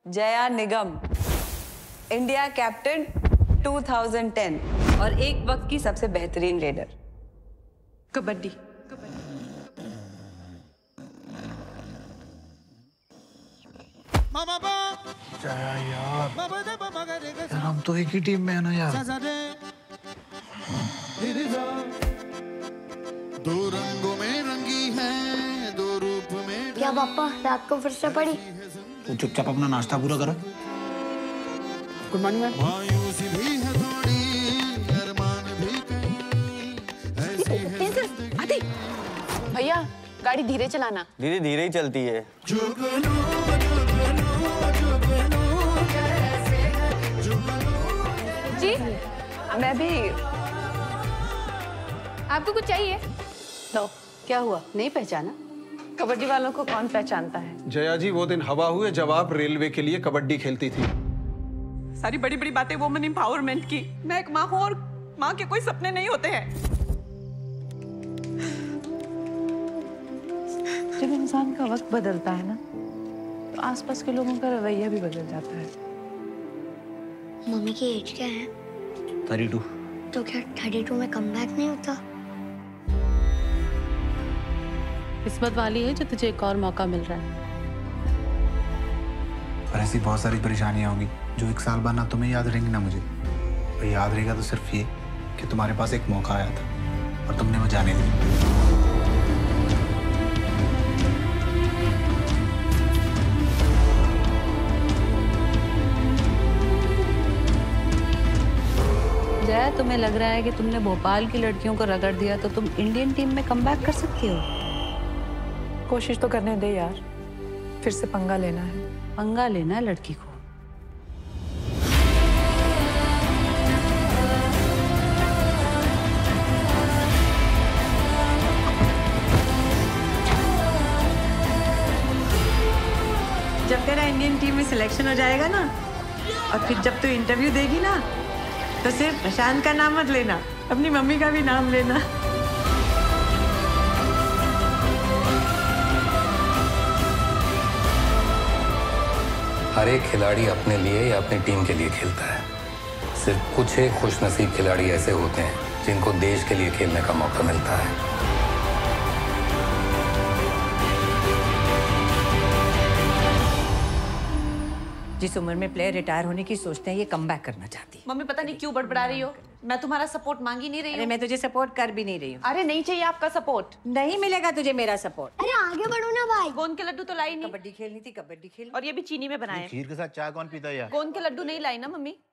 जया निगम, India captain 2010 और एक वक्त की सबसे बेहतरीन रेडर। कबड्डी। जया यार, हम तो एक ही टीम में है ना यार। दो रंगों में रंगी है, दो रूप में। क्या पापा रात को फिर से पड़ी? तू चुपचाप अपना नाश्ता पूरा करो। Good morning ma'am. मायूसी भी है थोड़ी, अरमान भी कहीं ऐसी है। आती। भैया गाड़ी धीरे चलाना। धीरे धीरे ही चलती है। जी मैं भी। आपको कुछ चाहिए? लो, क्या हुआ? नहीं पहचाना? कबड्डी वालों को कौन पहचानता है? जया जी, वो दिन हवा हुए जब आप रेलवे के लिए कबड्डी खेलती थी। सारी बड़ी बड़ी बातें वुमेन एम्पावरमेंट की। मैं एक माँ हूँ और माँ के कोई सपने नहीं होते हैं। जब इंसान का वक्त बदलता है ना, तो आसपास के लोगों का रवैया भी बदल जाता है। मम्मी की एज क्या है? 32। तो क्या 32 में कमबैक नहीं होता? किस्मत वाली है जो तुझे एक और मौका मिल रहा है। और ऐसी बहुत सारी परेशानियां होंगी जो एक साल बाद ना तुम्हें याद रहेंगी ना मुझे। और याद रहेगा तो सिर्फ ये कि तुम्हारे पास एक मौका आया था और तुमने वो जाने दी। जया, तुम्हें लग रहा है कि तुमने भोपाल की लड़कियों को रगड़ दिया तो तुम इंडियन टीम में कमबैक कर सकती हो? कोशिश तो करने दे यार, फिर से पंगा लेना है। पंगा लेना है लड़की को। जब तेरा इंडियन टीम में सिलेक्शन हो जाएगा ना, और फिर जब तू इंटरव्यू देगी ना, तो सिर्फ प्रशांत का नाम मत लेना, अपनी मम्मी का भी नाम लेना। हर एक खिलाड़ी अपने लिए या अपनी टीम के लिए खेलता है। सिर्फ कुछ एक खुशनसीब खिलाड़ी ऐसे होते हैं जिनको देश के लिए खेलने का मौका मिलता है। जिस उम्र में प्लेयर रिटायर होने की सोचते हैं, ये कमबैक करना चाहती है। मम्मी पता नहीं क्यों बड़बड़ा रही हो। मैं तुम्हारा सपोर्ट मांग ही नहीं रही हूँ। अरे मैं तुझे सपोर्ट कर भी नहीं रही हूँ। अरे नहीं चाहिए आपका सपोर्ट। नहीं मिलेगा तुझे मेरा सपोर्ट। अरे आगे बढ़ो ना भाई। गोंद के लड्डू तो लाई नहीं। कबड्डी खेलनी थी, कबड्डी खेल। और ये भी चीनी में बनाए। खीर के साथ चाय कौन पीता है यार? गोंद के लड्डू नहीं लाई ना मम्मी?